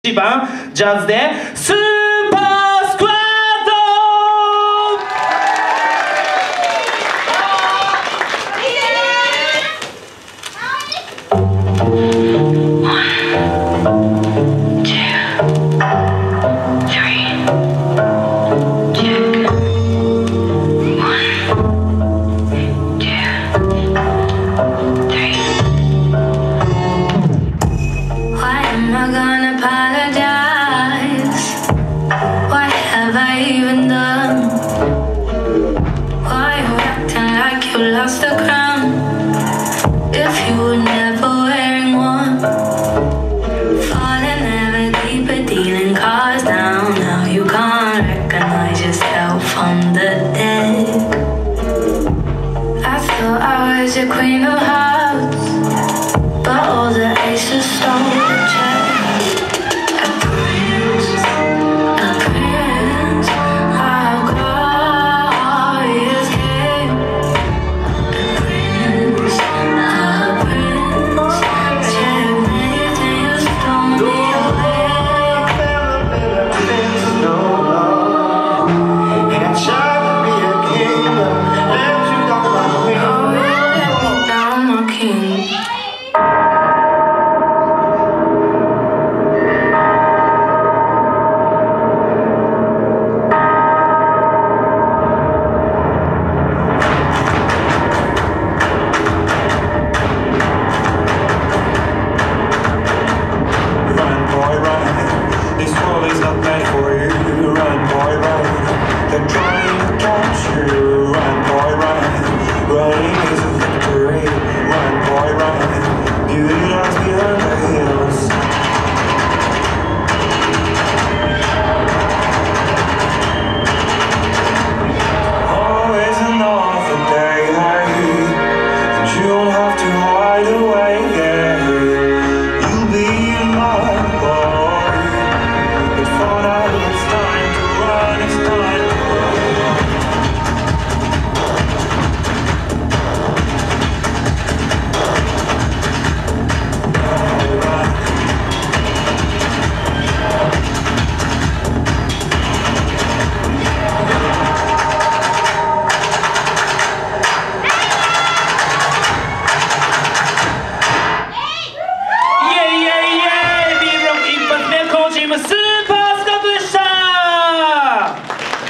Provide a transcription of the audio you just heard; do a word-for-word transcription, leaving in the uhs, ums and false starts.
いちばんジャズでスーパースクワット。 Lost the crown if you were never wearing one. Falling ever deeper, dealing cards down. Now you can't recognize yourself from the deck. I thought I was your queen of hearts, but all the aces stole the check. A prince, a prince, how glorious game. This world is not meant for you. Run, boy, run. They're trying